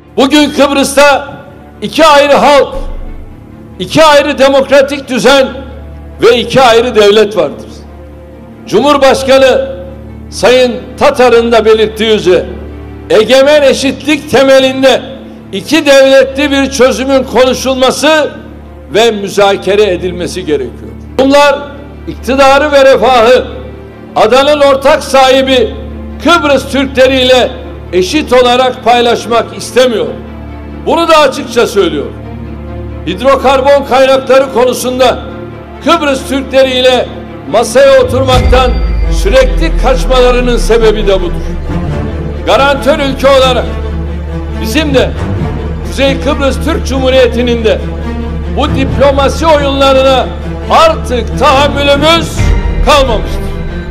Bugün Kıbrıs'ta iki ayrı halk, iki ayrı demokratik düzen ve iki ayrı devlet vardır. Cumhurbaşkanı Sayın Tatar'ın da belirttiği üzere egemen eşitlik temelinde iki devletli bir çözümün konuşulması ve müzakere edilmesi gerekiyor. Bunlar iktidarı ve refahı adanın ortak sahibi Kıbrıs Türkleri ile eşit olarak paylaşmak istemiyor. Bunu da açıkça söylüyor. Hidrokarbon kaynakları konusunda Kıbrıs Türkleri ile masaya oturmaktan sürekli kaçmalarının sebebi de budur. Garantör ülke olarak bizim de Kuzey Kıbrıs Türk Cumhuriyeti'nin de bu diplomasi oyunlarına artık tahammülümüz kalmamıştır.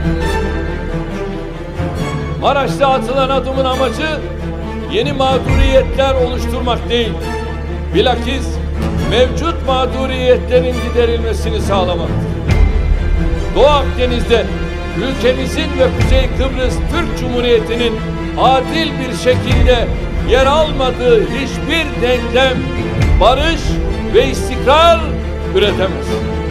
Maraş'ta atılan adımın amacı yeni mağduriyetler oluşturmak değil, bilakis mevcut mağduriyetlerin giderilmesini sağlamaktır. Doğu Akdeniz'de ülkemizin ve Kuzey Kıbrıs Türk Cumhuriyeti'nin adil bir şekilde yer almadığı hiçbir denklem barış ve istikrar üretemez.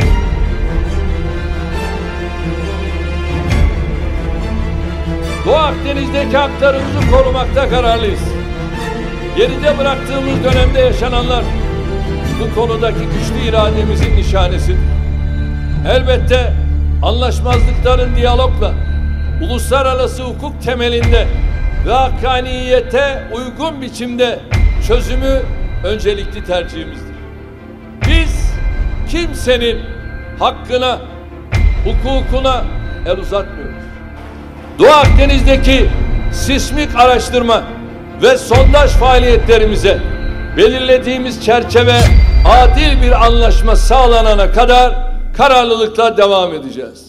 Doğu Akdeniz'deki haklarımızı korumakta kararlıyız. Geride bıraktığımız dönemde yaşananlar bu konudaki güçlü irademizin nişanesidir. Elbette anlaşmazlıkların diyalogla, uluslararası hukuk temelinde ve hakkaniyete uygun biçimde çözümü öncelikli tercihimizdir. Biz kimsenin hakkına, hukukuna el uzatmıyoruz. Doğu Akdeniz'deki sismik araştırma ve sondaj faaliyetlerimize belirlediğimiz çerçeve adil bir anlaşma sağlanana kadar kararlılıkla devam edeceğiz.